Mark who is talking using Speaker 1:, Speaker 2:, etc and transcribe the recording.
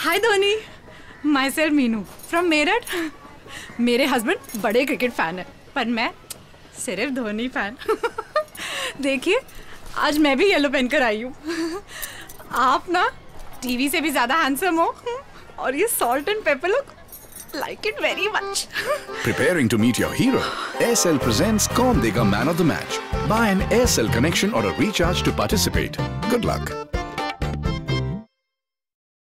Speaker 1: Hi Dhoni, myself Meenu from Meerut. मेरे husband बड़े cricket fan है, पर मैं सिर्फ धोनी फैन। देखिए, आज मैं भी येलो पहन कर आई हूँ। आप ना टीवी से भी ज्यादा हैंडसम हो, और ये salt and pepper look, like it very much.
Speaker 2: Preparing to meet your hero? Aircel presents कौन देगा Man of the Match. Buy an Aircel connection or a recharge to participate. Good luck.